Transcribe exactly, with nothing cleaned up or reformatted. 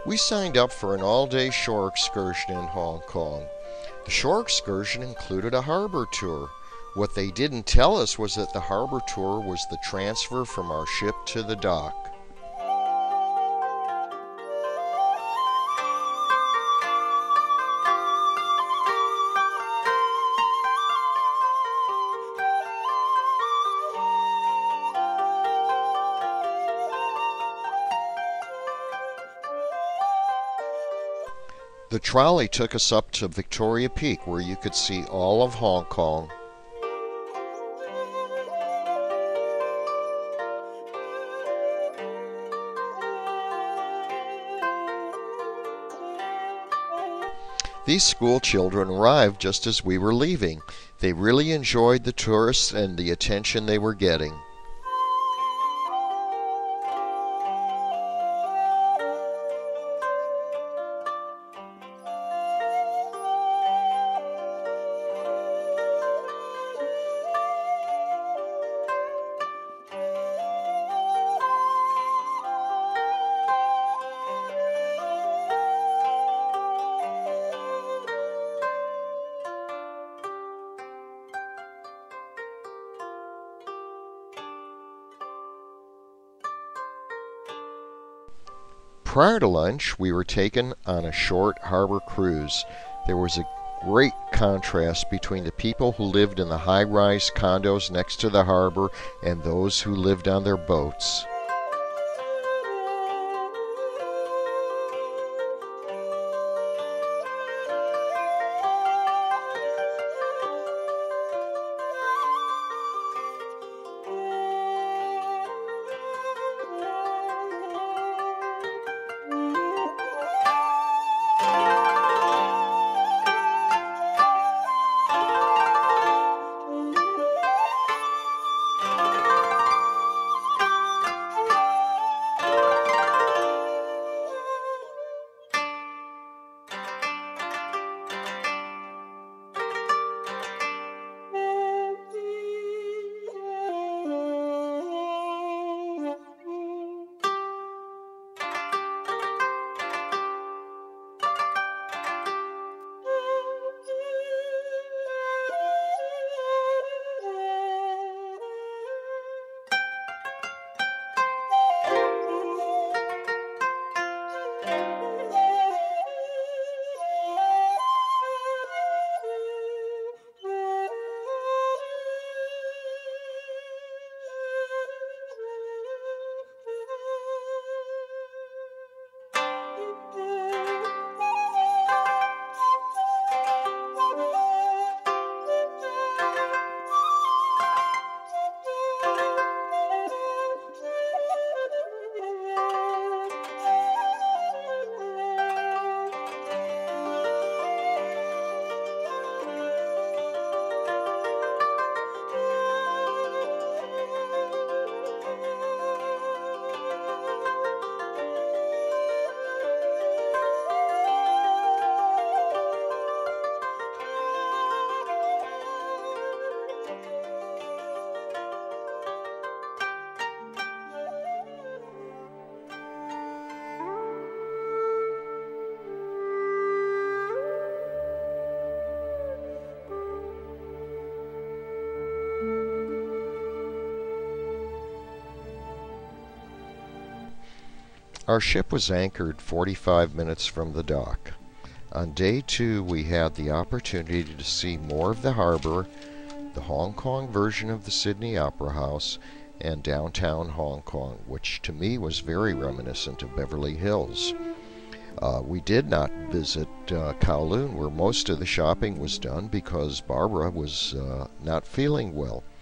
We signed up for an all-day shore excursion in Hong Kong. The shore excursion included a harbor tour. What they didn't tell us was that the harbor tour was the transfer from our ship to the dock. The trolley took us up to Victoria Peak, where you could see all of Hong Kong. These school children arrived just as we were leaving. They really enjoyed the tourists and the attention they were getting. Prior to lunch, we were taken on a short harbor cruise. There was a great contrast between the people who lived in the high-rise condos next to the harbor and those who lived on their boats. Our ship was anchored forty-five minutes from the dock. On day two, we had the opportunity to see more of the harbor, the Hong Kong version of the Sydney Opera House, and downtown Hong Kong, which to me was very reminiscent of Beverly Hills. Uh, we did not visit uh, Kowloon, where most of the shopping was done because Barbara was uh, not feeling well.